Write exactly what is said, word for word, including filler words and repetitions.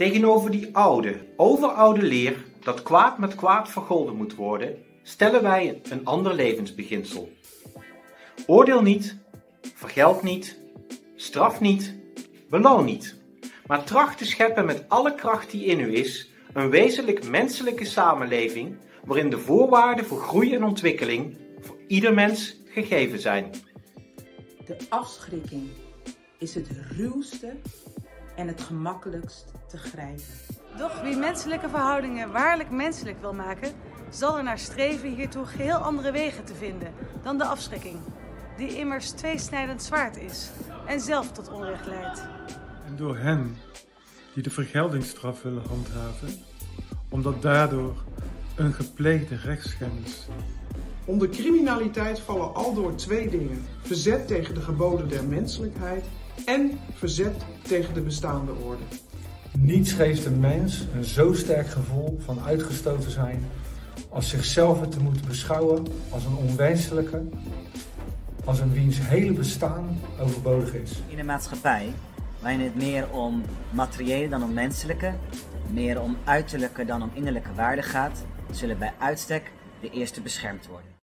Tegenover die oude, overoude leer dat kwaad met kwaad vergolden moet worden, stellen wij een ander levensbeginsel. Oordeel niet, vergeld niet, straf niet, beloon niet, maar tracht te scheppen met alle kracht die in u is, een wezenlijk menselijke samenleving waarin de voorwaarden voor groei en ontwikkeling voor ieder mens gegeven zijn. De afschrikking is het ruwste en het gemakkelijkst te grijpen. Doch wie menselijke verhoudingen waarlijk menselijk wil maken, zal er naar streven hiertoe geheel andere wegen te vinden dan de afschrikking, die immers tweesnijdend zwaard is en zelf tot onrecht leidt. En door hen die de vergeldingsstraf willen handhaven, omdat daardoor een gepleegde rechtsschennis. Onder criminaliteit vallen aldoor twee dingen: verzet tegen de geboden der menselijkheid en verzet tegen de bestaande orde. Niets geeft een mens een zo sterk gevoel van uitgestoten zijn als zichzelf te moeten beschouwen als een onwenselijke, als een wiens hele bestaan overbodig is. In een maatschappij waarin het meer om materiële dan om menselijke, meer om uiterlijke dan om innerlijke waarde gaat, zullen bij uitstek de eerste beschermd worden.